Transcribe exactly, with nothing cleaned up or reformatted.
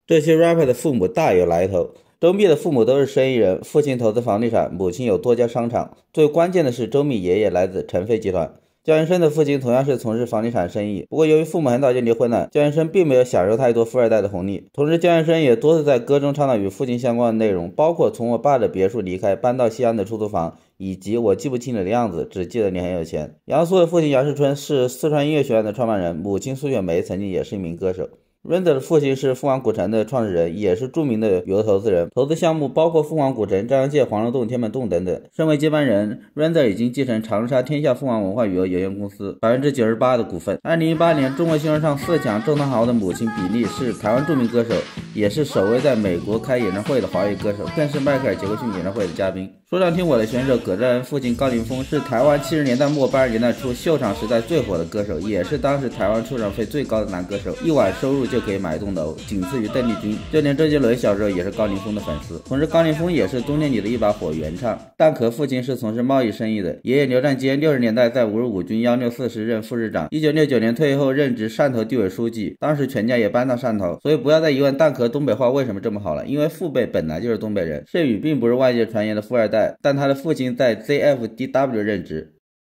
这些 rapper 的父母大有来头。周密的父母都是生意人，父亲投资房地产，母亲有多家商场。最关键的是，周密爷爷来自陈飞集团。焦元生的父亲同样是从事房地产生意，不过由于父母很早就离婚了，焦元生并没有享受太多富二代的红利。同时，焦元生也多次在歌中唱到与父亲相关的内容，包括从我爸的别墅离开，搬到西安的出租房，以及我记不清你的样子，只记得你很有钱。杨苏的父亲杨世春是四川音乐学院的创办人，母亲苏雪梅曾经也是一名歌手。Render 的父亲是凤凰古城的创始人，也是著名的旅游投资人，投资项目包括凤凰古城、张阳界、黄龙洞、天门洞等等。身为接班人 ，Render 已经继承长沙天下凤凰文化旅游有限公司 百分之九十八 的股份。二零一八年，中国新说唱四强郑堂豪的母亲比利是台湾著名歌手，也是首位在美国开演唱会的华语歌手，更是迈克尔·杰克逊演唱会的嘉宾。说唱听我的选手葛振恩父亲高凌风是台湾七十年代末八十年代初秀场时代最火的歌手，也是当时台湾出场费最高的男歌手，一晚收入就可以买一栋楼，仅次于邓丽君。就连周杰伦小时候也是高凌风的粉丝。同时，高凌风也是冬天里的一把火原唱。蛋壳父亲是从事贸易生意的，爷爷刘占坚六十年代在五十五军幺六四师任副师长，一九六九年退役后任职汕头地委书记，当时全家也搬到汕头。所以不要再疑问蛋壳东北话为什么这么好了，因为父辈本来就是东北人。盛宇并不是外界传言的富二代，但他的父亲在 Z F D W 任职。